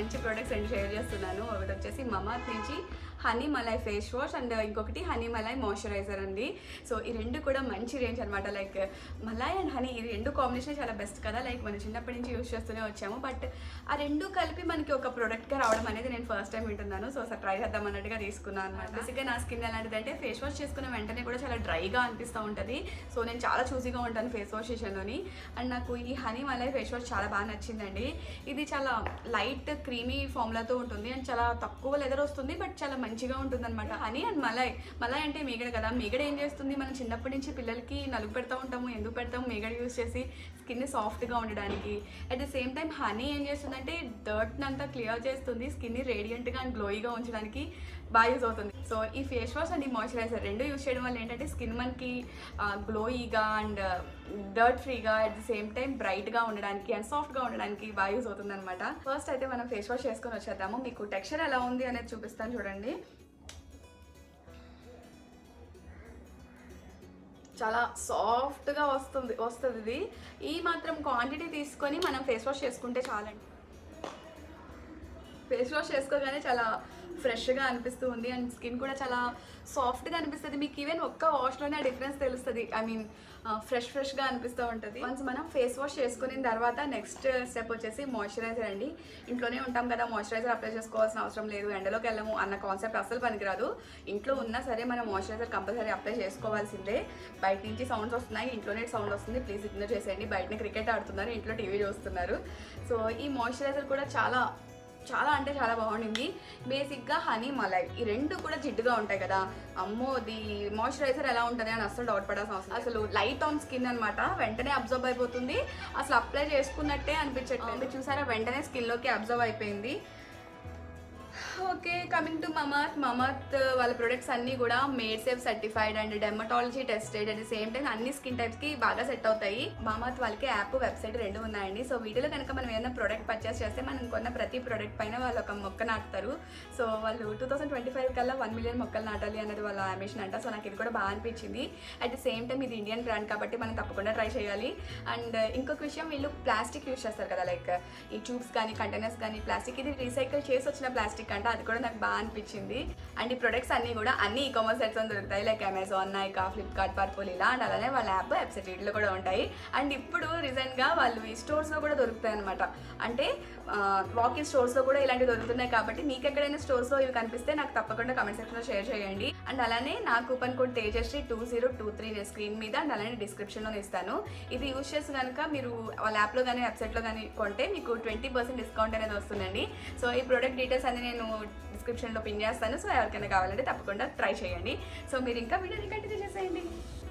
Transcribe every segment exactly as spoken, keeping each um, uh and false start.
మంచి products and share చేస్తున్నాను. ఒకటి వచ్చేసి మమాత్ నుంచి honey malai face wash and ఇంకొకటి హనీ మలై మాయిశ్చరైజర్ అండి. సో ఈ రెండు కూడా మంచి రేంజ్ అనమాట. లైక్ మలై అండ్ హనీ ఈ రెండు కాంబినేషన్ చాలా బెస్ట్ కదా. లైక్ మనం చిన్నప్పటి నుంచి యూస్ చేస్తూనే వచ్చాము. బట్ ఆ రెండు కలిపి మనకి ఒక ప్రోడక్ట్గా రావడం అనేది నేను ఫస్ట్ టైం వింటున్నాను. సో అసలు ట్రై చేద్దాం అన్నట్టుగా తీసుకున్నాను అనమాట. బేసిక్గా నా స్కిన్ ఎలాంటిది అంటే ఫేస్ వాష్ చేసుకున్న వెంటనే కూడా చాలా డ్రైగా అనిపిస్తూ ఉంటుంది. సో నేను చాలా చూసీగా ఉంటాను ఫేస్ వాష్ విషయంలోని. అండ్ నాకు ఈ హనీ మలై ఫేస్ వాష్ చాలా బాగా నచ్చిందండి. ఇది చాలా లైట్ క్రీమీ ఫార్ములాతో ఉంటుంది అండ్ చాలా తక్కువ లెదర్ వస్తుంది. బట్ చాలా మంచిగా ఉంటుంది అనమాట. హనీ అండ్ మలై మలై అంటే మీగడ కదా. మీగడ ఏం చేస్తుంది, మనం చిన్నప్పటి నుంచి పిల్లలకి నలుగు పెడతా ఉంటాము. ఎందుకు పెడతాము, మీగడ యూస్ చేసి స్కిన్ సాఫ్ట్గా ఉండడానికి. At the same time honey ఏం చేస్తుందంటే డర్ట్ని అంతా క్లియర్ చేస్తుంది, స్కిన్ని రేడియంట్గా అండ్ గ్లోయిగా ఉంచడానికి బాగా యూజ్ అవుతుంది. సో ఈ ఫేస్ వాష్ అండ్ ఈ మాయిశ్చరైజర్ రెండు యూజ్ చేయడం వల్ల ఏంటంటే స్కిన్ మనకి గ్లోయిగా అండ్ డర్ట్ ఫ్రీగా అట్ ది సేమ్ టైం బ్రైట్గా ఉండడానికి అండ్ సాఫ్ట్గా ఉండడానికి బాగా యూజ్ అవుతుంది అనమాట. ఫస్ట్ అయితే మనం ఫేస్ వాష్ చేసుకొని వచ్చేద్దాము. మీకు టెక్స్చర్ ఎలా ఉంది అనేది చూపిస్తాను చూడండి. చాలా సాఫ్ట్గా వస్తుంది వస్తుంది ఇది. ఈ మాత్రం క్వాంటిటీ తీసుకొని మనం ఫేస్ వాష్ చేసుకుంటే చాలండి. ఫేస్ వాష్ చేసుకోగానే చాలా ఫ్రెష్గా అనిపిస్తూ ఉంది అండ్ స్కిన్ కూడా చాలా సాఫ్ట్గా అనిపిస్తుంది. మీకు ఈవెన్ ఒక్క వాష్లోనే ఆ డిఫరెన్స్ తెలుస్తుంది. ఐ మీన్ ఫ్రెష్ ఫ్రెష్గా అనిపిస్తూ ఉంటుంది. వన్స్ మనం ఫేస్ వాష్ చేసుకున్న తర్వాత నెక్స్ట్ స్టెప్ వచ్చేసి మాయిశ్చరైజర్ అండి. ఇంట్లోనే ఉంటాం కదా, మాయిశ్చరైజర్ అప్లై చేసుకోవాల్సిన అవసరం లేదు, ఎండలోకి వెళ్ళము అన్న కాన్సెప్ట్ అస్సలు పనికిరాదు. ఇంట్లో ఉన్నా సరే మనం మాయిశ్చరైజర్ కంపల్సరీ అప్లై చేసుకోవాల్సిందే. బయట నుంచి సౌండ్స్ వస్తున్నాయి, ఇంట్లోనే సౌండ్ వస్తుంది, ప్లీజ్ ఇగ్నోర్ చేసేయండి. బయటనే క్రికెట్ ఆడుతున్నారు, ఇంట్లో టీవీ చూస్తున్నారు. సో ఈ మాయిశ్చరైజర్ కూడా చాలా చాలా అంటే చాలా బాగుండింది. బేసిక్గా హనీ మలై ఈ రెండు కూడా జిడ్డుగా ఉంటాయి కదా. అమ్మో ది మాయిశ్చరైజర్ ఎలా ఉంటుంది అని అసలు డౌట్ పడాల్సిన అవసరం. అసలు లైట్ ఆన్ స్కిన్ అనమాట, వెంటనే అబ్జర్వ్ అయిపోతుంది. అసలు అప్లై చేసుకున్నట్టే అనిపించట్లేదు. చూసారా, వెంటనే స్కిన్లోకి అబ్జర్వ్ అయిపోయింది. Okay, coming to Mamaearth. Mamaearth వాళ్ళ ప్రొడక్ట్స్ అన్నీ కూడా made safe certified and dermatology tested. At the same time అన్ని స్కిన్ టైప్స్కి బాగా సెట్ అవుతాయి. మమాత్ వాళ్ళకి యాప్, వెబ్సైట్ రెండు ఉన్నాయండి. సో వీటిలో కనుక మనం ఏదైనా ప్రోడక్ట్ పర్చేస్ చేస్తే మనం కొన్న ప్రతి ప్రోడక్ట్ పైన వాళ్ళు ఒక మొక్క నాటుతారు. సో వాళ్ళు టూ థౌసండ్ ట్వంటీ ఫైవ్ కల్లా వన్ మిలియన్ మొక్కలు నాటాలి అనేది వాళ్ళ అంబిషన్ అంట. సో నాకు ఇది కూడా బాగా అనిపించింది. అట్ ది సేమ్ టైం ఇది ఇండియన్ బ్రాండ్ కాబట్టి మనం తప్పకుండా ట్రై చేయాలి. అండ్ ఇంకొక విషయం, వీళ్ళు ప్లాస్టిక్ యూస్ చేస్తారు కదా, లైక్ ఈ ట్యూబ్స్ కానీ కంటైనర్స్ కానీ ప్లాస్టిక్, ఇది రీసైకిల్ చేసి వచ్చిన ప్లాస్టిక్ అంట. అది కూడా నాకు బాగా అనిపించింది. అండ్ ఈ ప్రొడక్ట్స్ అన్నీ కూడా అన్ని ఈ కామర్స్ సైట్స్ అని దొరుకుతాయి, లైక్ అమెజాన్, నైకా, ఫ్లిప్కార్ట్, పర్పుల్ ఇలా. అండ్ అలానే వాళ్ళ యాప్, వెబ్సైట్ వీటిలో కూడా ఉంటాయి. అండ్ ఇప్పుడు రీసెంట్గా వాళ్ళు ఈ స్టోర్స్లో కూడా దొరుకుతాయి అనమాట. అంటే వాకింగ్ స్టోర్స్లో కూడా ఇలాంటివి దొరుకుతున్నాయి. కాబట్టి మీకు ఎక్కడైనా స్టోర్స్లో ఇవి కనిపిస్తే నాకు తప్పకుండా కామెంట్ సెక్షన్లో షేర్ చేయండి. అండ్ అలానే నా coupon code Tejashri two zero two three నేను స్క్రీన్ మీద అండ్ అలానే డిస్క్రిప్షన్లో ఇస్తాను. ఇది యూజ్ చేసి కనుక మీరు వాళ్ళ యాప్లో కానీ వెబ్సైట్లో కానీ కొంటే మీకు ట్వంటీ పర్సెంట్ డిస్కౌంట్ అనేది వస్తుందండి. సో ఈ ప్రోడక్ట్ డీటెయిల్స్ అన్ని నేను డిస్క్రిప్షన్లో పిన్ చేస్తాను. సో ఎవరికైనా కావాలంటే తప్పకుండా ట్రై చేయండి. సో మీరు ఇంకా వీడియోని కంటిన్యూ చేసేయండి.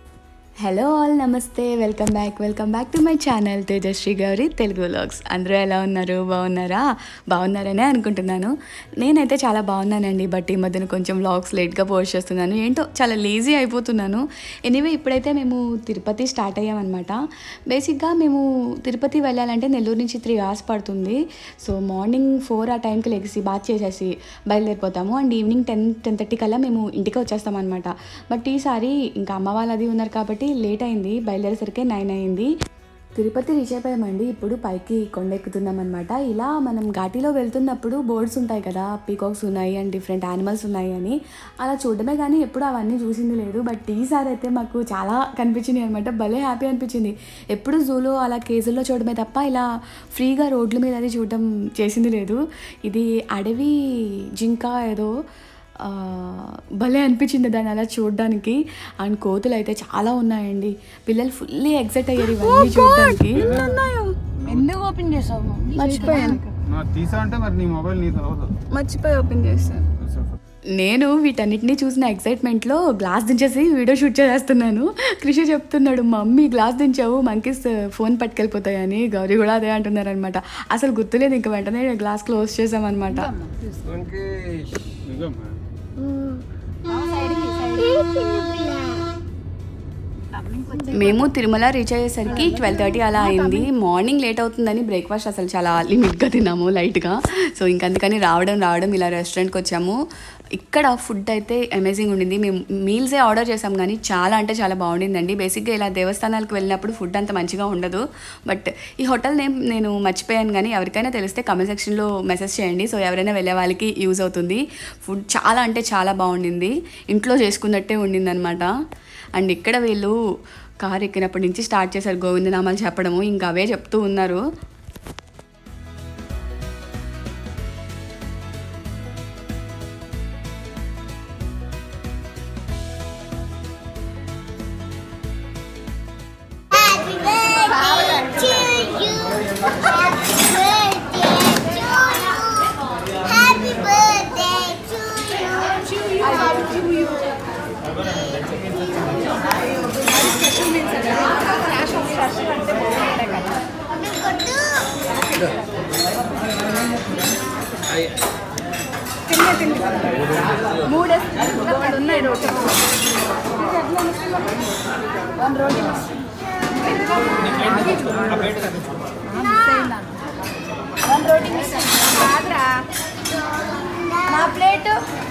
హలో ఆల్, నమస్తే, welcome back welcome back to my channel Tejashri Gauri Telugu vlogs. అందరూ ఎలా ఉన్నారు? బాగున్నారా? బాగున్నారనే అనుకుంటున్నాను. నేనైతే చాలా బాగున్నానండి. బట్ ఈ మధ్యన కొంచెం వ్లాగ్స్ లేట్గా పోస్ట్ చేస్తున్నాను. ఏంటో చాలా లేజీ అయిపోతున్నాను. ఎనీవే ఇప్పుడైతే మేము తిరుపతి స్టార్ట్ అయ్యామన్నమాట. బేసిక్గా మేము తిరుపతి వెళ్ళాలంటే నెల్లూరు నుంచి త్రీ అవర్స్ పడుతుంది. సో మార్నింగ్ ఫోర్ ఆ టైంకి లెగిసి బాత్ చేసేసి బయలుదేరిపోతాము. And evening ten ten thirty కల్లా మేము ఇంటికి వచ్చేస్తాం అనమాట. బట్ ఈసారి ఇంకా అమ్మ వాళ్ళు అది ఉన్నారు కాబట్టి లేట్ అయింది. బయలుదేరేసరికి నైన్ అయింది. తిరుపతి రీచ్ అయిపోయామండి. ఇప్పుడు పైకి కొండెక్కుతున్నాం అనమాట. ఇలా మనం ఘాటీలో వెళ్తున్నప్పుడు బోర్డ్స్ ఉంటాయి కదా, పీకాక్స్ ఉన్నాయి అండ్ డిఫరెంట్ యానిమల్స్ ఉన్నాయి అని, అలా చూడడమే కానీ ఎప్పుడు అవన్నీ చూసింది లేదు. బట్ ఈసారి అయితే మాకు చాలా కనిపించింది అనమాట. భలే హ్యాపీ అనిపించింది. ఎప్పుడు జూలో అలా కేజుల్లో చూడడమే తప్ప ఇలా ఫ్రీగా రోడ్ల మీద అది చూడడం చేసింది లేదు. ఇది అడవి జింక ఏదో భలే అనిపించింది దాన్ని అలా చూడడానికి. అండ్ కోతులు అయితే చాలా ఉన్నాయండి. పిల్లలు ఫుల్లీ ఎక్సైట్ అయ్యారు ఇవన్నీ చూడడానికి. ఎందుకు ఓపెన్ చేసావు? మర్చిపోయాను. మర్చిపోయి ఓపెన్ చేస్తాను. నేను వీటన్నిటిని చూసిన ఎక్సైట్మెంట్లో గ్లాస్ దించేసి వీడియో షూట్ చేస్తున్నాను. కృషి చెప్తున్నాడు, మమ్మీ గ్లాస్ దించావు మంకీస్ ఫోన్ పట్టుకెళ్ళిపోతాయని. గౌరీ కూడా అదే అంటున్నారనమాట. అసలు గుర్తులేదు. ఇంకా వెంటనే గ్లాస్ క్లోజ్ చేసామన్నమాట. మేము తిరుమల రీచ్ అయ్యేసరికి ట్వెల్వ్ థర్టీ అలా అయింది. మార్నింగ్ లేట్ అవుతుందని బ్రేక్ఫాస్ట్ అసలు చాలా లిమిట్గా తిన్నాము, లైట్గా. సో ఇంకందుకని రావడం రావడం ఇలా రెస్టారెంట్కి వచ్చాము. ఇక్కడ ఫుడ్ అయితే అమేజింగ్ ఉండింది. మేము మీల్సే ఆర్డర్ చేసాం కానీ చాలా అంటే చాలా బాగుండిందండి. బేసిక్గా ఇలా దేవస్థానాలకు వెళ్ళినప్పుడు ఫుడ్ అంత మంచిగా ఉండదు. బట్ ఈ హోటల్ నేమ్ నేను మర్చిపోయాను, కానీ ఎవరికైనా తెలిస్తే కామెంట్ సెక్షన్లో మెసేజ్ చేయండి. సో ఎవరైనా వెళ్ళే వాళ్ళకి యూజ్ అవుతుంది. ఫుడ్ చాలా అంటే చాలా బాగుండింది, ఇంట్లో చేసుకున్నట్టే ఉండిందనమాట. అండ్ ఇక్కడ వీళ్ళు కారు ఎక్కినప్పటి నుంచి స్టార్ట్ చేశారు గోవిందనామాలు చెప్పడము, ఇంకా అవే చెప్తూ ఉన్నారు. మూడు ఉన్నాయి రోటీ వన్ రోటీ వన్ రోటీ మిస్ కాదురా మా ప్లేట్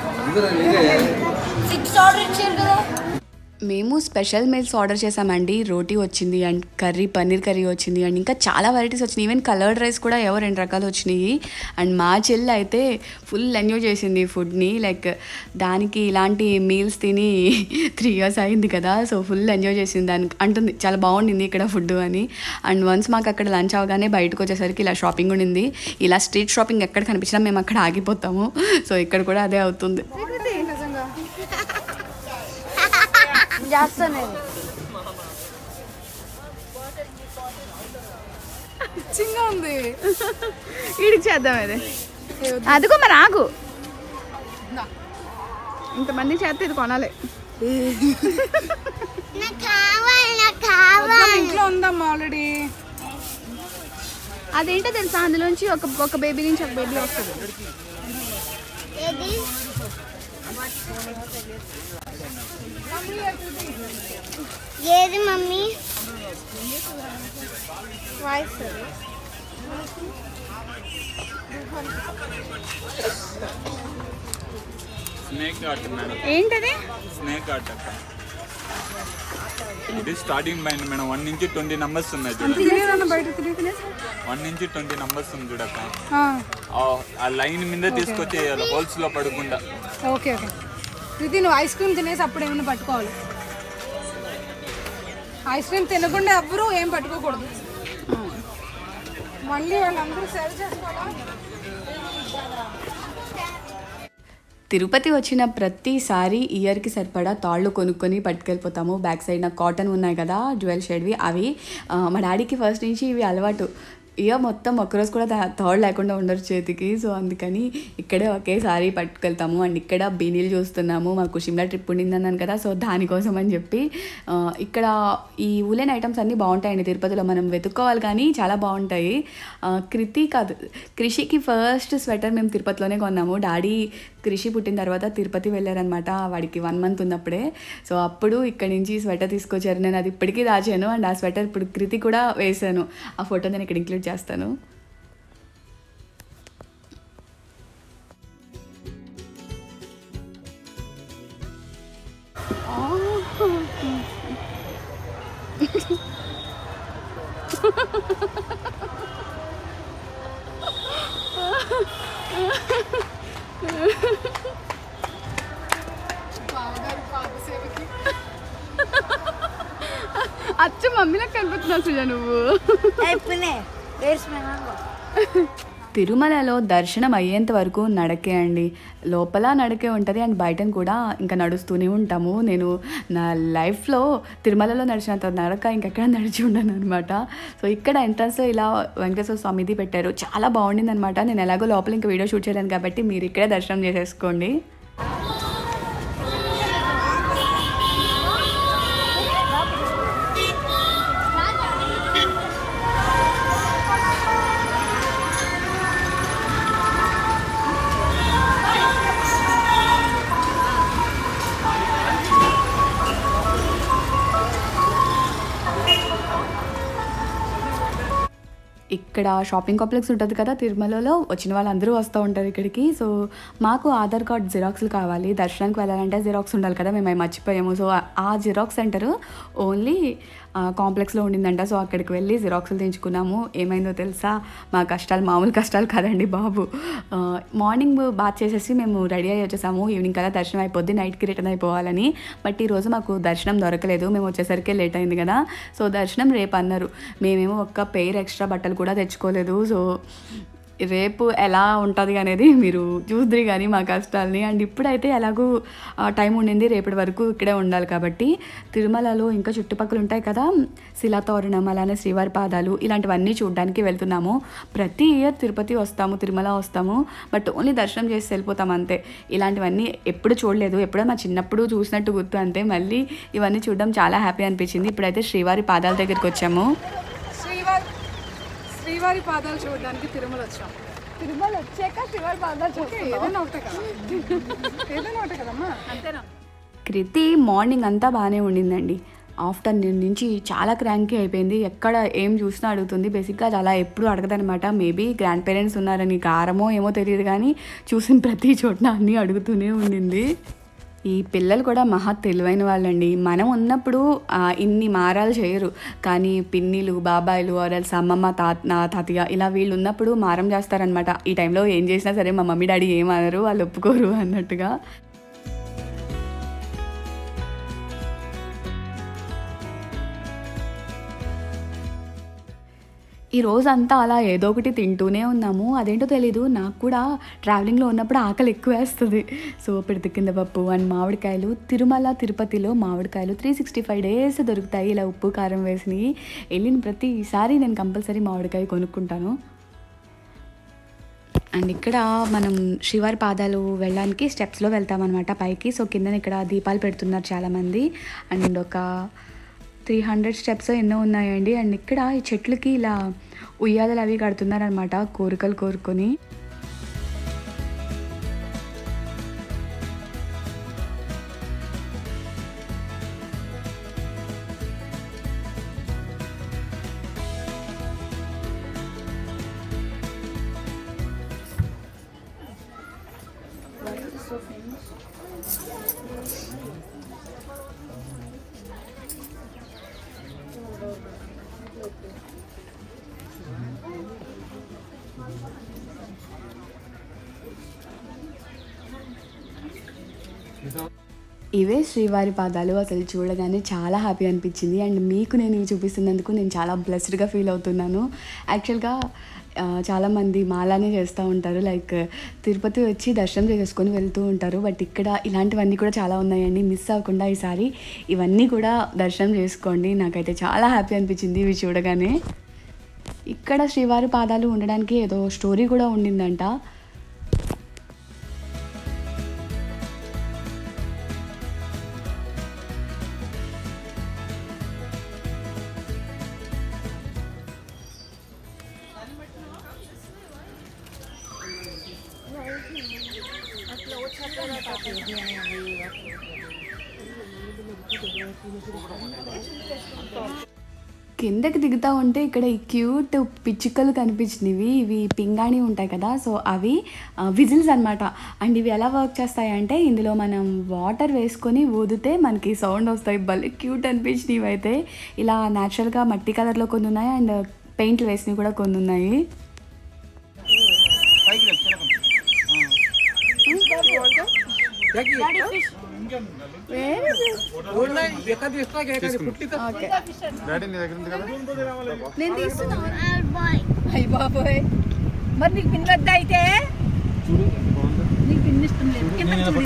సిక్స్ ఆర్డర్ ఇచ్చారు కదా. మేము స్పెషల్ మీల్స్ ఆర్డర్ చేసామండి. రోటీ వచ్చింది అండ్ కర్రీ, పన్నీర్ కర్రీ వచ్చింది అండ్ ఇంకా చాలా వెరైటీస్ వచ్చినాయి. ఈవెన్ కలర్డ్ రైస్ కూడా ఏవో రెండు రకాలు వచ్చినాయి. అండ్ మా చెల్లి అయితే ఫుల్ ఎంజాయ్ చేసింది ఫుడ్ని. లైక్ దానికి ఇలాంటి మీల్స్ తిని త్రీ ఇయర్స్ అయింది కదా, సో ఫుల్ ఎంజాయ్ చేసింది. దానికి అంటుంది చాలా బాగుండింది ఇక్కడ ఫుడ్ అని. అండ్ వన్స్ మాకు అక్కడ లంచ్ అవగానే బయటకు వచ్చేసరికి ఇలా షాపింగ్ ఉండింది. ఇలా స్ట్రీట్ షాపింగ్ ఎక్కడ కనిపించినా మేము అక్కడ ఆగిపోతాము. సో ఇక్కడ కూడా అదే అవుతుంది. చిన్నగా ఉంది, వీడికి చేద్దాం అదే. అదిగో మరి ఆగు, ఇంతమంది చేస్తే ఇది కొనాలి. ఇంట్లో ఉందమ్మా ఆల్రెడీ. అదేంటో తెలుసా, అందులోంచి ఒక ఒక బేబీ నుంచి ఒక బేబీ వస్తుంది. ఏది mummy voice snake art madam. ఏంటది? స్నేక్ ఆర్ట్ అక్క. ఇది స్టార్టింగ్ పాయింట్ మేడం. వన్ నుంచి ట్వంటీ నంబర్స్ ఉన్నాయి చూడండి. వన్ నుంచి ట్వంటీ నంబర్స్ ఉంది చూడక్క. ఆ లైన్ మీద తీసుకొచ్చేయాలి హోల్స్ లో పడకుండా. Okay okay. ఇది నువ్వు ఐస్ క్రీమ్ తినేసి అప్పుడు ఏమైనా పట్టుకోవాలి. ఐస్ క్రీమ్ తినకుండా ఎవ్వరూ ఏం పట్టుకోకూడదు. మళ్ళీ వాళ్ళందరూ సెర్వ్ చేసుకోవాలి. తిరుపతి వచ్చిన ప్రతిసారి ఇయర్కి సరిపడా తాళ్ళు కొనుక్కొని పట్టుకెళ్ళిపోతాము. బ్యాక్ సైడ్ నాకు కాటన్ ఉన్నాయి కదా జ్యువెల్ షేడ్వి, అవి మా డాడీకి ఫస్ట్ నుంచి ఇవి అలవాటు. ఇక మొత్తం ఒక్కరోజు కూడా థర్డ్ లేకుండా ఉండరు చేతికి. సో అందుకని ఇక్కడే ఒకేసారి పట్టుకెళ్తాము. అండ్ ఇక్కడ బీనీలు చూస్తున్నాము. మాకు షిమ్లా ట్రిప్ ఉండిందన్నాను కదా, సో దానికోసం అని చెప్పి ఇక్కడ ఈ ఉలెన్ ఐటమ్స్ అన్నీ బాగుంటాయండి తిరుపతిలో. మనం వెతుక్కోవాలి కానీ చాలా బాగుంటాయి. కృతి కాదు కృషికి ఫస్ట్ స్వెటర్ మేము తిరుపతిలోనే కొన్నాము. డాడీ కృషి పుట్టిన తర్వాత తిరుపతి వెళ్ళారనమాట, వాడికి వన్ మంత్ ఉన్నప్పుడే. సో అప్పుడు ఇక్కడి నుంచి స్వెటర్ తీసుకొచ్చారు. నేను అది ఇప్పటికీ దాచాను. అండ్ ఆ స్వెటర్ ఇప్పుడు కృతి కూడా వేసాను. ఆ ఫోటో నేను ఇక్కడ ఇంక్లూడ్ చేస్తాను. అచ్చ మమ్మీలకు కనిపిస్తున్నావు సుజా నువ్వు. తిరుమలలో దర్శనం అయ్యేంత వరకు నడకే అండి. లోపల నడకే ఉంటుంది అండ్ బయట కూడా ఇంకా నడుస్తూనే ఉంటాము. నేను నా లైఫ్లో తిరుమలలో నడిచినంత నడక ఇంకెక్కడ నడిచి ఉండను అనమాట. సో ఇక్కడ ఎంట్రన్స్లో ఇలా వెంకటేశ్వర స్వామిది పెట్టారు, చాలా బాగుండింది అనమాట. నేను ఎలాగో లోపల ఇంకా వీడియో షూట్ చేయలేను కాబట్టి మీరు ఇక్కడే దర్శనం చేసేసుకోండి. ఇక్కడ షాపింగ్ కాంప్లెక్స్ ఉంటుంది కదా తిరుమలలో, వచ్చిన వాళ్ళందరూ వస్తూ ఉంటారు ఇక్కడికి. సో మాకు ఆధార్ కార్డ్ జిరాక్స్లు కావాలి, దర్శనానికి వెళ్ళాలంటే జిరాక్స్ ఉండాలి కదా, మేము అవి మర్చిపోయాము. సో ఆ జిరాక్స్ సెంటర్ ఓన్లీ కాంప్లెక్స్లో ఉండిందంట. సో అక్కడికి వెళ్ళి జిరాక్స్లు తెచ్చుకున్నాము. ఏమైందో తెలుసా, మా కష్టాలు మామూలు కష్టాలు కాదండి బాబు. మార్నింగ్ బాత్ చేసేసి మేము రెడీ అయ్యి వచ్చేసాము, ఈవినింగ్ కదా దర్శనం అయిపోద్ది, నైట్కి రిటర్న్ అయిపోవాలని. బట్ ఈరోజు మాకు దర్శనం దొరకలేదు, మేము వచ్చేసరికి లేట్ అయింది కదా. సో దర్శనం రేపు అన్నారు. మేమేమో ఒక్క పెయిర్ ఎక్స్ట్రా బట్టలు కూడా తెచ్చుకోలేదు. సో రేపు ఎలా ఉంటుంది అనేది మీరు చూద్దరు కానీ మా కష్టాలని. అండ్ ఇప్పుడైతే ఎలాగూ టైం ఉండింది, రేపటి వరకు ఇక్కడే ఉండాలి కాబట్టి తిరుమలలో ఇంకా చుట్టుపక్కల ఉంటాయి కదా శిలాతోరణం, అలానే శ్రీవారి పాదాలు, ఇలాంటివన్నీ చూడడానికి వెళ్తున్నాము. ప్రతి ఇయర్ తిరుపతి వస్తాము, తిరుమల వస్తాము, బట్ ఓన్లీ దర్శనం చేసి వెళ్ళిపోతాం అంతే. ఇలాంటివన్నీ ఎప్పుడు చూడలేదు, ఎప్పుడో మా చిన్నప్పుడు చూసినట్టు గుర్తు అంతే. మళ్ళీ ఇవన్నీ చూడడం చాలా హ్యాపీ అనిపించింది. ఇప్పుడైతే శ్రీవారి పాదాల దగ్గరికి వచ్చాము. శ్రీవారి శ్రీవారి పాదాలు చూడడానికి తిరుమల వచ్చాం. తిరుమల వచ్చాక శ్రీవారి పాదాలు చూస్తే ఏదైనా ఒకటే కదా, ఏదైనా ఒకటే కదమ్మా, అంతేనా? కృతి మార్నింగ్ అంతా బాగానే ఉండిందండి, ఆఫ్టర్నూన్ నుంచి చాలా క్రాంకీ అయిపోయింది. ఎక్కడ ఏం చూసినా అడుగుతుంది. బేసిక్గా అది అలా ఎప్పుడు అడగదనమాట. మేబీ గ్రాండ్ పేరెంట్స్ ఉన్నారని కారమో ఏమో తెలియదు కానీ చూసిన ప్రతి చోటన అన్నీ అడుగుతూనే ఉండింది. ఈ పిల్లలు కూడా మహా తెలివైన వాళ్ళండి. మనం ఉన్నప్పుడు ఇన్ని మారాలు చేయరు, కానీ పిన్నిలు, బాబాయిలు, ఆర్ఎల్స్ అమ్మమ్మ, తాత తాతయ్య ఇలా వీళ్ళు ఉన్నప్పుడు మారం చేస్తారనమాట. ఈ టైంలో ఏం చేసినా సరే మా మమ్మీ డాడీ ఏమనరు, వాళ్ళు ఒప్పుకోరు అన్నట్టుగా. ఈ రోజంతా అలా ఏదో ఒకటి తింటూనే ఉన్నాము. అదేంటో తెలీదు, నాకు కూడా ట్రావెలింగ్లో ఉన్నప్పుడు ఆకలి ఎక్కువ వేస్తుంది. సో పిడత కింద పప్పు అండ్ మామిడికాయలు. తిరుమల తిరుపతిలో మామిడికాయలు త్రీ సిక్స్టీ ఫైవ్ డేస్ దొరుకుతాయి, ఇలా ఉప్పు కారం వేసినవి. వెళ్ళిన ప్రతిసారి నేను కంపల్సరీ మామిడికాయ కొనుక్కుంటాను. అండ్ ఇక్కడ మనం శ్రీవారి పాదాలు వెళ్ళడానికి స్టెప్స్లో వెళ్తామన్నమాట పైకి. సో కింద ఇక్కడ దీపాలు పెడుతున్నారు చాలామంది. అండ్ ఒక త్రీ హండ్రెడ్ స్టెప్స్ ఎన్నో ఉన్నాయండి. అండ్ ఇక్కడ ఈ చెట్లకి ఇలా ఉయ్యాలలు అవి కడుతున్నారనమాట కోరికలు కోరుకొని. ఇవే శ్రీవారి పాదాలు. అసలు చూడగానే చాలా హ్యాపీ అనిపించింది. అండ్ మీకు నేను ఇవి చూపిస్తున్నందుకు నేను చాలా బ్లెస్డ్గా ఫీల్ అవుతున్నాను. యాక్చువల్గా చాలామంది మాలానే చేస్తూ ఉంటారు, లైక్ తిరుపతి వచ్చి దర్శనం చేసుకొని వెళ్తూ ఉంటారు. బట్ ఇక్కడ ఇలాంటివన్నీ కూడా చాలా ఉన్నాయండి, మిస్ అవ్వకుండా ఈసారి ఇవన్నీ కూడా దర్శనం చేసుకోండి. నాకైతే చాలా హ్యాపీ అనిపించింది ఇవి చూడగానే. ఇక్కడ శ్రీవారి పాదాలు ఉండడానికి ఏదో స్టోరీ కూడా ఉండిందంట. కిందకి దిగుతూ ఉంటే ఇక్కడ ఈ క్యూట్ పిచ్చుకలు కనిపించినవి. ఇవి పింగాణి ఉంటాయి కదా, సో అవి విజిల్స్ అనమాట. అండ్ ఇవి ఎలా వర్క్ చేస్తాయంటే ఇందులో మనం వాటర్ వేసుకొని ఊదితే మనకి సౌండ్ వస్తాయి. భలే క్యూట్ అనిపించినవి. అయితే ఇలా న్యాచురల్గా మట్టి కలర్లో కొన్ని ఉన్నాయి, అండ్ పెయింట్లు వేసినవి కూడా కొన్ని ఉన్నాయి. మరి నీకు పిన్ వద్ద అయితే నీకు పిన్ ఇష్టం లేదు.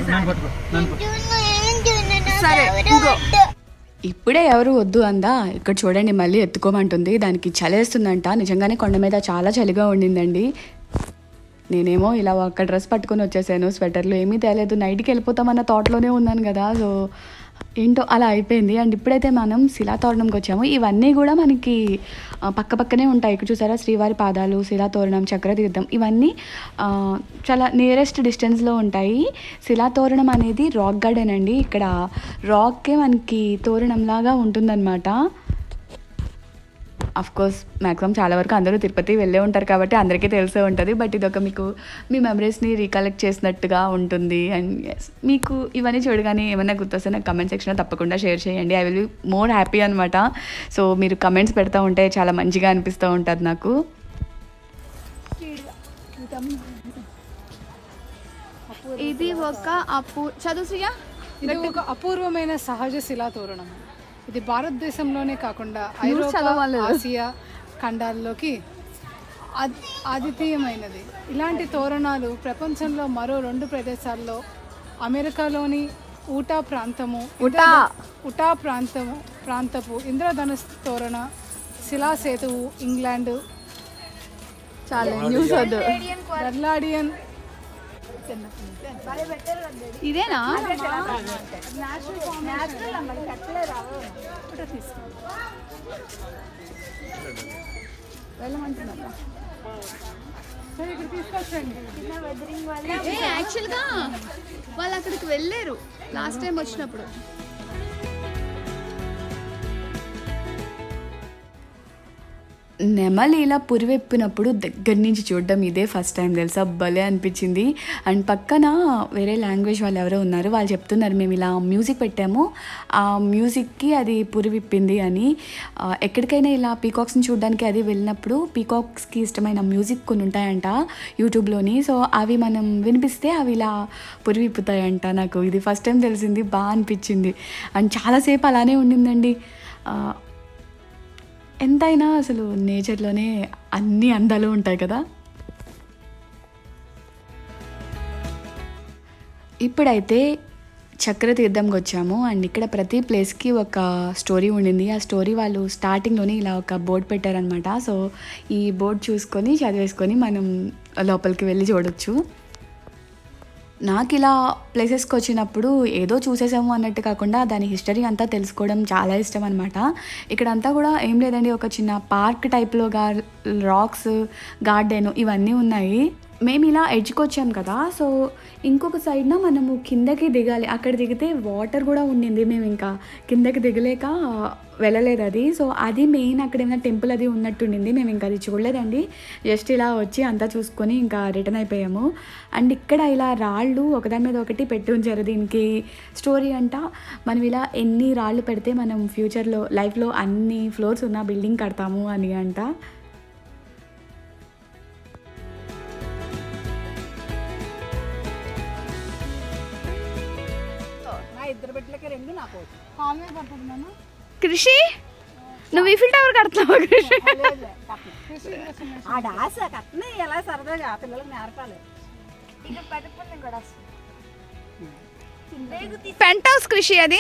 సరే ఇప్పుడే ఎవరు వద్దు అందా, ఇక్కడ చూడండి మళ్ళీ ఎత్తుకోమంటుంది. దానికి చలేస్తుందంట. నిజంగానే కొండ మీద చాలా చలిగా ఉండిందండి. నేనేమో ఇలా ఒక్క డ్రెస్ పట్టుకొని వచ్చేసాను, స్వెటర్లు ఏమీ తేలేదు. నైట్కి వెళ్ళిపోతామన్న థాట్లోనే ఉన్నాను కదా, సో ఏంటో అలా అయిపోయింది. అండ్ ఇప్పుడైతే మనం శిలాతోరణంకి వచ్చాము. ఇవన్నీ కూడా మనకి పక్క పక్కనే ఉంటాయి. ఇక్కడ చూసారా శ్రీవారి పాదాలు, శిలాతోరణం, చక్రతీర్థం, ఇవన్నీ చాలా నియరెస్ట్ డిస్టెన్స్లో ఉంటాయి. శిలాతోరణం అనేది రాక్ గార్డెన్ అండి. ఇక్కడ రాక్కే మనకి తోరణంలాగా ఉంటుందన్నమాట. కోర్స్ మ్యాక్సిమం చాలా వరకు అందరూ తిరుపతి వెళ్ళే ఉంటారు కాబట్టి అందరికీ తెలిసే ఉంటుంది. బట్ ఇదొక మీకు మీ మెమరీస్ని రీకలెక్ట్ చేసినట్టుగా ఉంటుంది. అండ్ ఎస్, మీకు ఇవన్నీ చూడగానే ఏమైనా గుర్తొస్తే నాకు కమెంట్ సెక్షన్లో తప్పకుండా షేర్ చేయండి. I will be more happy అనమాట. సో మీరు కమెంట్స్ పెడతా ఉంటే చాలా మంచిగా అనిపిస్తూ ఉంటుంది నాకు. ఇది ఒక అపూ చదువుసియా ఇది ఒక అపూర్వమైన సహజ శిలా తోరణం. ఇది భారతదేశంలోనే కాకుండా ఐరోపా, ఆసియా ఖండాల్లోకి అద్వితీయమైనది. ఇలాంటి తోరణాలు ప్రపంచంలో మరో రెండు ప్రదేశాల్లో అమెరికాలోని ఊటా ప్రాంతము ఉటా ఉటా ప్రాంతము ప్రాంతపు ఇంద్రధనుస్ తోరణ శిలా సేతువు ఇంగ్లాండు చాలా న్యూస్ వద్దు బర్లాడియన్ ఇదేనా యాక్చువల్గా వాళ్ళు అక్కడికి వెళ్ళారు లాస్ట్ టైం వచ్చినప్పుడు. నెమలి ఇలా పురివెప్పినప్పుడు దగ్గర నుంచి చూడడం ఇదే ఫస్ట్ టైం తెలుసా, భలే అనిపించింది. అండ్ పక్కన వేరే లాంగ్వేజ్ వాళ్ళు ఎవరో ఉన్నారు, వాళ్ళు చెప్తున్నారు మేము ఇలా మ్యూజిక్ పెట్టాము, ఆ మ్యూజిక్కి అది పురివిప్పింది అని. ఎక్కడికైనా ఇలా పీకాక్స్ని చూడడానికి అది వెళ్ళినప్పుడు పీకాక్స్కి ఇష్టమైన మ్యూజిక్ కొన్ని ఉంటాయంట యూట్యూబ్లోని. సో అవి మనం వినిపిస్తే అవి ఇలా పురివిప్పుతాయంట. నాకు ఇది ఫస్ట్ టైం తెలిసింది, బాగా అనిపించింది. అండ్ చాలాసేపు అలానే ఉండిందండి. ఎంతైనా అసలు నేచర్లోనే అన్ని అందాలు ఉంటాయి కదా. ఇప్పుడైతే చక్రతీర్థంకి వచ్చాము. అండ్ ఇక్కడ ప్రతి ప్లేస్కి ఒక స్టోరీ ఉండింది. ఆ స్టోరీ వాళ్ళు స్టార్టింగ్లోనే ఇలా ఒక బోర్డు పెట్టారనమాట. సో ఈ బోర్డు చూసుకొని చదివేసుకొని మనం లోపలికి వెళ్ళి చూడొచ్చు. నాకు ఇలా ప్లేసెస్కి వచ్చినప్పుడు ఏదో చూసేసాము అన్నట్టు కాకుండా దాని హిస్టరీ అంతా తెలుసుకోవడం చాలా ఇష్టం అనమాట. ఇక్కడంతా కూడా ఏం లేదండి, ఒక చిన్న పార్క్ టైప్లో గా రాక్స్, గార్డెన్ ఇవన్నీ ఉన్నాయి. మేము ఇలా ఎడ్జ్కి వచ్చాం కదా, సో ఇంకొక సైడ్న మనము కిందకి దిగాలి. అక్కడ దిగితే వాటర్ కూడా ఉండింది, మేము ఇంకా కిందకి దిగలేక వెళ్ళలేదు అది. సో అది మెయిన్, అక్కడ ఏమైనా టెంపుల్ అది ఉన్నట్టుండింది, మేము ఇంకా అది చూడలేదండి. జస్ట్ ఇలా వచ్చి అంతా చూసుకొని ఇంకా రిటర్న్ అయిపోయాము. అండ్ ఇక్కడ ఇలా రాళ్ళు ఒకదాని మీద ఒకటి పెట్టి ఉంచారు. దీనికి స్టోరీ అంట, మనం ఇలా ఎన్ని రాళ్ళు పెడితే మనం ఫ్యూచర్లో లైఫ్లో అన్ని ఫ్లోర్స్ ఉన్న బిల్డింగ్ కడతాము అని అంట. కృషి నువ్వు ఈఫిల్ టవర్ కడుతున్నావా? కృషి ఎలా సరదాగా పిల్లలకు నేర్పాలి. పెంట్ హౌస్ కృషి అది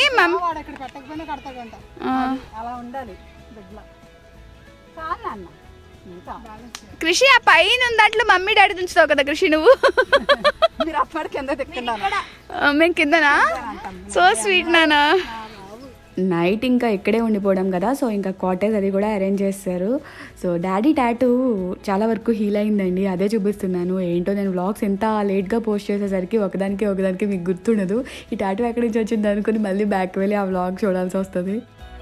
అలా ఉండాలి బిడ్డలో. చాలా అన్న కృషి ఆ పైన దాంట్లో మమ్మీ డాడీ దించుతావు కదా కృషి నువ్వు. మీరు అప్పటి కింద తిక్కున్నాను, మేము కిందనా. సో స్వీట్ నానా. నైట్ ఇంకా ఇక్కడే ఉండిపోవడం కదా, సో ఇంకా కాటేజ్ అది కూడా అరేంజ్ చేస్తారు. సో డాడీ టాటూ చాలా వరకు హీల్ అయిందండి, అదే చూపిస్తున్నాను. ఏంటో నేను వ్లాగ్స్ ఎంత లేట్గా పోస్ట్ చేసేసరికి ఒకదానికి ఒకదానికి మీకు గుర్తుండదు. ఈ టాటూ ఎక్కడి నుంచి వచ్చింది అనుకుని మళ్ళీ బ్యాక్ వెళ్ళి ఆ వ్లాగ్ చూడాల్సి వస్తుంది.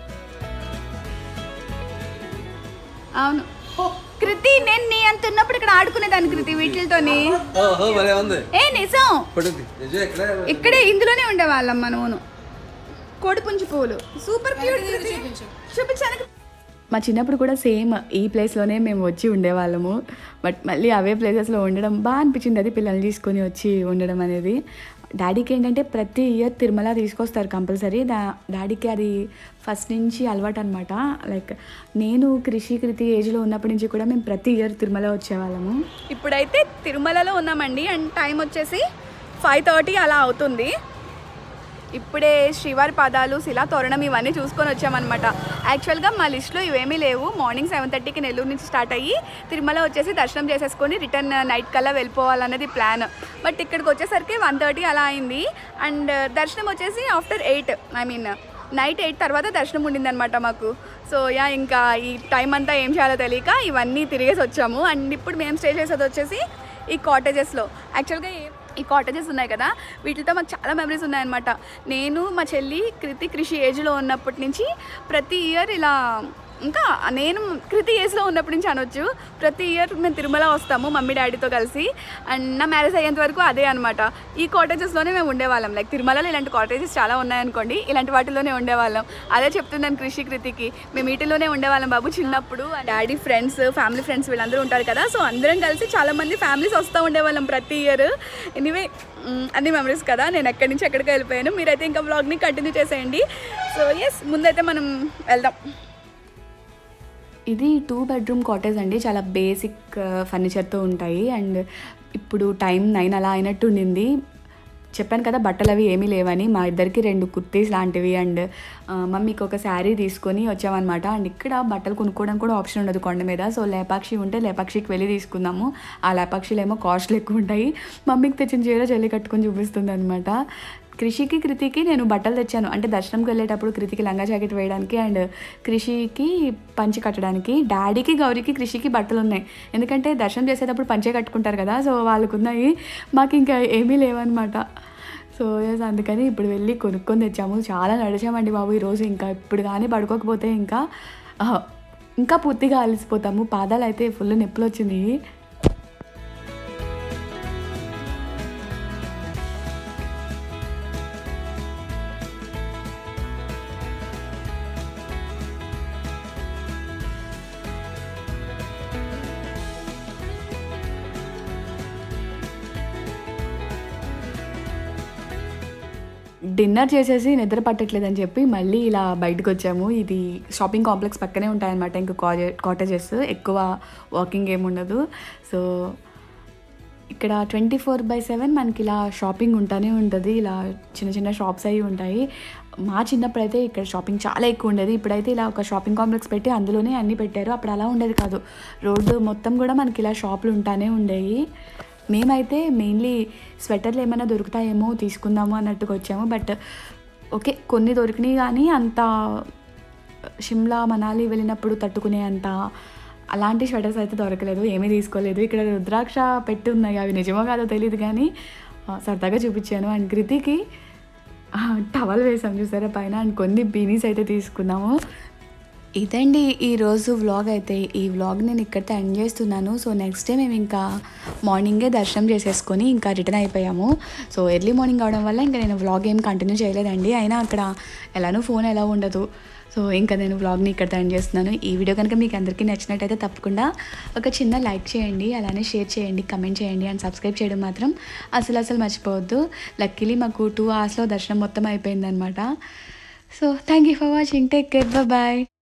అవును కృతి, నేను నీ అంత ఉన్నప్పుడు ఇక్కడ ఆడుకునేదాన్ని కృతి వీటితోని. ఏ నిజం, ఇక్కడే ఇందులోనే ఉండేవాళ్ళం మనమును. కోడిపుంజు పువ్వులు సూపర్ క్యూట్. చూపించాను. మా చిన్నప్పుడు కూడా సేమ్ ఈ ప్లేస్లోనే మేము వచ్చి ఉండేవాళ్ళము. బట్ మళ్ళీ అవే ప్లేసెస్లో ఉండడం బాగా అనిపించింది, అది పిల్లల్ని తీసుకొని వచ్చి ఉండడం అనేది. డాడీకి ఏంటంటే ప్రతి ఇయర్ తిరుమల తీసుకొస్తారు కంపల్సరీ. దా డాడీకి అది ఫస్ట్ నుంచి అలవాటు అనమాట. లైక్ నేను కృషి కృతి ఏజ్లో ఉన్నప్పటి నుంచి కూడా మేము ప్రతి ఇయర్ తిరుమల వచ్చేవాళ్ళము. ఇప్పుడైతే తిరుమలలో ఉన్నామండి. అండ్ టైం వచ్చేసి ఫైవ్ థర్టీ అలా అవుతుంది. ఇప్పుడే శ్రీవారి పాదాలు, శిలా తోరణం ఇవన్నీ చూసుకొని వచ్చామన్నమాట. యాక్చువల్గా మా లిస్ట్లో ఇవేమీ లేవు. మార్నింగ్ సెవెన్ థర్టీకి నెల్లూరు నుంచి స్టార్ట్ అయ్యి తిరుమల వచ్చేసి దర్శనం చేసేసుకొని రిటర్న్ నైట్ కల్లా వెళ్ళిపోవాలన్నది ప్లాన్. బట్ ఇక్కడికి వచ్చేసరికి వన్ థర్టీ అలా అయింది. అండ్ దర్శనం వచ్చేసి after eight I mean night eight తర్వాత దర్శనం ఉండిందనమాట మాకు. సో యా ఇంకా ఈ టైం అంతా ఏం చేయాలో తెలియక ఇవన్నీ తిరిగేసి వచ్చాము. అండ్ ఇప్పుడు మేము స్టే చేసేది వచ్చేసి ఈ కాటేజెస్లో. యాక్చువల్గా ఈ కాటేజెస్ ఉన్నాయి కదా, వీటితో మాకు చాలా మెమరీస్ ఉన్నాయన్నమాట. నేను మా చెల్లి కృతి కృషి ఏజ్లో ఉన్నప్పటి నుంచి ప్రతి ఇయర్ ఇలా ఇంకా నేను కృతి ఏజ్లో ఉన్నప్పటి నుంచి అనొచ్చు. ప్రతి ఇయర్ మేము తిరుమల వస్తాము మమ్మీ డాడీతో కలిసి. అండ్ నా మ్యారేజ్ అయ్యేంత వరకు అదే అనమాట. ఈ కాటేజెస్లోనే మేము ఉండేవాళ్ళం. లైక్ తిరుమలలో ఇలాంటి కాటేజెస్ చాలా ఉన్నాయనుకోండి, ఇలాంటి వాటిలోనే ఉండేవాళ్ళం. అదే చెప్తున్నాను కృషి కృతికి, మేము వీటిలోనే ఉండేవాళ్ళం బాబు చిన్నప్పుడు. డాడీ ఫ్రెండ్స్, ఫ్యామిలీ ఫ్రెండ్స్ వీళ్ళందరూ ఉంటారు కదా, సో అందరం కలిసి చాలామంది ఫ్యామిలీస్ వస్తూ ఉండేవాళ్ళం ప్రతి ఇయర్. ఎనీవే అన్ని మెమరీస్ కదా. నేను ఎక్కడి నుంచి ఎక్కడికి వెళ్ళిపోయాను. మీరైతే ఇంకా వ్లాగ్ని కంటిన్యూ చేసేయండి. సో ఎస్, ముందైతే మనం వెళ్దాం. ఇది టూ బెడ్రూమ్ కాటేజ్ అండి. చాలా బేసిక్ ఫర్నిచర్తో ఉంటాయి. అండ్ ఇప్పుడు టైం నైన్ అలా అయినట్టు ఉండింది. చెప్పాను కదా బట్టలు అవి ఏమీ లేవని. మా ఇద్దరికి రెండు కుర్తీస్ లాంటివి అండ్ మమ్మీకి ఒక శారీ తీసుకొని వచ్చామన్నమాట. అండ్ ఇక్కడ బట్టలు కొనుక్కోవడానికి కూడా ఆప్షన్ ఉండదు కొండ మీద. సో లేపాక్షి ఉంటే లేపాక్షికి వెళ్ళి తీసుకుందాము. ఆ లేపాక్షిలో ఏమో కాస్ట్లు ఎక్కువ ఉంటాయి. మమ్మీకి తెచ్చిన చీర చెల్లి కట్టుకొని చూపిస్తుంది అనమాట. కృషికి కృతికి నేను బట్టలు తెచ్చాను. అంటే దర్శనంకి వెళ్ళేటప్పుడు కృతికి లంగా జాకెట్ వేయడానికి అండ్ కృషికి పంచి కట్టడానికి. డాడీకి గౌరీకి కృషికి బట్టలు ఉన్నాయి. ఎందుకంటే దర్శనం చేసేటప్పుడు పంచే కట్టుకుంటారు కదా, సో వాళ్ళకు ఉన్నాయి. మాకు ఇంకా ఏమీ లేవన్నమాట. సో ఎస్, అందుకని ఇప్పుడు వెళ్ళి కొనుక్కొని తెచ్చాము. చాలా నడిచామండి బాబు ఈరోజు. ఇంకా ఇప్పుడు కానీ పడుకోకపోతే ఇంకా ఇంకా పూర్తిగా అలసిపోతాము. పాదాలు అయితే ఫుల్ నొప్పులు వచ్చింది. డిన్నర్ చేసేసి నిద్ర పట్టట్లేదని చెప్పి మళ్ళీ ఇలా బయటకు వచ్చాము. ఇది షాపింగ్ కాంప్లెక్స్ పక్కనే ఉంటాయన్నమాట. ఇంకా కాజే కాటేజెస్ ఎక్కువ వాకింగ్ ఏమి ఉండదు. సో ఇక్కడ ట్వంటీ ఫోర్ బై సెవెన్ మనకి ఇలా షాపింగ్ ఉంటానే ఉంటుంది. ఇలా చిన్న చిన్న షాప్స్ అవి ఉంటాయి. మా చిన్నప్పుడు అయితే ఇక్కడ షాపింగ్ చాలా ఎక్కువ ఉండేది. ఇప్పుడైతే ఇలా ఒక షాపింగ్ కాంప్లెక్స్ పెట్టి అందులోనే అన్నీ పెట్టారు. అప్పుడు అలా ఉండేది కాదు. రోడ్డు మొత్తం కూడా మనకి ఇలా షాపులు ఉంటానే ఉండేవి. మేమైతే మెయిన్లీ స్వెటర్లు ఏమైనా దొరుకుతాయేమో తీసుకుందాము అన్నట్టుగా వచ్చాము. బట్ ఓకే, కొన్ని దొరికినాయి కానీ అంత షిమ్లా మనాలి వెళ్ళినప్పుడు తట్టుకునే అంత అలాంటి స్వెటర్స్ అయితే దొరకలేదు. ఏమీ తీసుకోలేదు. ఇక్కడ రుద్రాక్ష పెట్టి ఉన్నాయి. అవి నిజమో కాదో తెలియదు కానీ సరదాగా చూపించాను. అండ్ కృతికి టవల్ వేసాం చూసారా పైన. అండ్ కొన్ని బీనీస్ అయితే తీసుకున్నాము. ఇదండి ఈరోజు వ్లాగ్ అయితే. ఈ వ్లాగ్ నేను ఇక్కడితో ఎండ్ చేస్తున్నాను. సో నెక్స్ట్ డే మేము ఇంకా మార్నింగే దర్శనం చేసేసుకొని ఇంకా రిటర్న్ అయిపోయాము. సో ఎర్లీ మార్నింగ్ అవడం వల్ల ఇంకా నేను వ్లాగ్ ఏం కంటిన్యూ చేయలేదండి. అయినా అక్కడ ఎలానో ఫోన్ ఎలా ఉండదు. సో ఇంకా నేను వ్లాగ్ని ఇక్కడితో ఎండ్ చేస్తున్నాను. ఈ వీడియో కనుక మీకు అందరికీ నచ్చినట్టయితే తప్పకుండా ఒక చిన్న లైక్ చేయండి, అలానే షేర్ చేయండి, కమెంట్ చేయండి అండ్ సబ్స్క్రైబ్ చేయడం మాత్రం అసలు అసలు మర్చిపోవద్దు. లక్కీలీ మాకు టూ అవర్స్లో దర్శనం మొత్తం అయిపోయిందనమాట. So thank you for watching. Take care, bye.